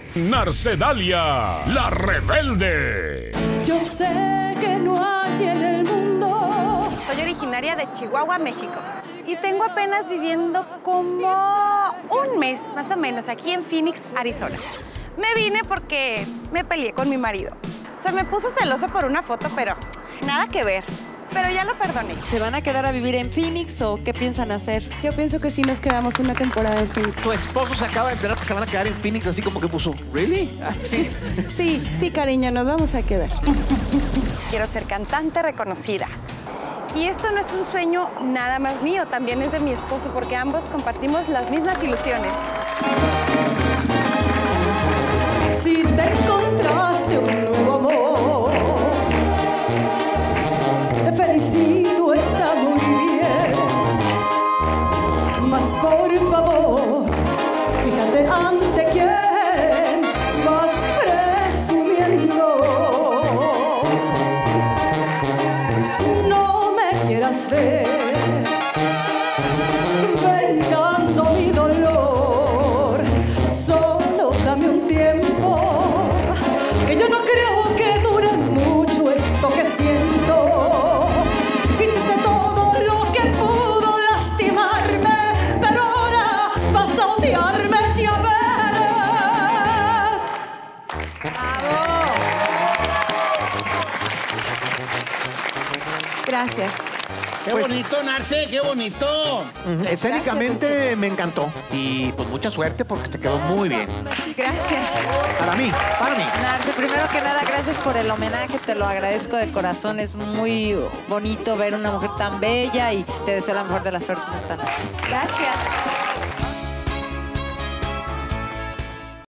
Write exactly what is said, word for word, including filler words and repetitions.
Narcedalia, la rebelde. Yo sé que no hay en el mundo. Soy originaria de Chihuahua, México. Y tengo apenas viviendo como un mes, más o menos, aquí en Phoenix, Arizona. Me vine porque me peleé con mi marido. Se me puso celoso por una foto, pero nada que ver. Pero ya lo perdoné. ¿Se van a quedar a vivir en Phoenix o qué piensan hacer? Yo pienso que sí nos quedamos una temporada en Phoenix. Tu esposo se acaba de enterar que se van a quedar en Phoenix, así como que puso, ¿really? Ah, sí. Sí, sí, cariño, nos vamos a quedar. Quiero ser cantante reconocida. Y esto no es un sueño nada más mío, también es de mi esposo, porque ambos compartimos las mismas ilusiones. Si te encontraste un nuevo amor, te felicito, está muy bien. Mas por favor, fíjate ante quién vas presumiendo. No me quieras ver vengando mi dolor. Solo dame un tiempo, que yo no creo que dure mucho esto que siento. Hiciste todo lo que pudo lastimarme, pero ahora vas a odiarme, ya verás. ¡Bravo! Gracias. ¡Qué Pues- bonito, Narce! ¡Qué bonito! Escénicamente me encantó. Y pues mucha suerte porque te quedó muy bien. Gracias. Para mí, para mí. Narce, primero que nada, gracias por el homenaje, te lo agradezco de corazón. Es muy bonito ver una mujer tan bella y te deseo la mejor de las suertes esta noche. Gracias.